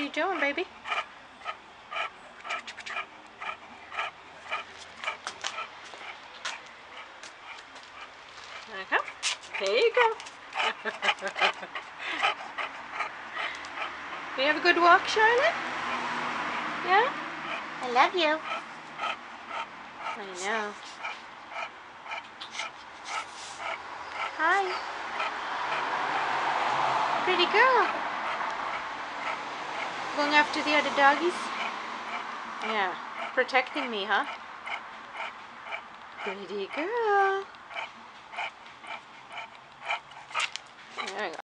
you doing, baby? Okay. There you go. You have a good walk, Charlotte? Yeah? I love you. I know. Hi. Pretty girl. Going after the other doggies? Yeah. Protecting me, huh? Pretty girl. There we go.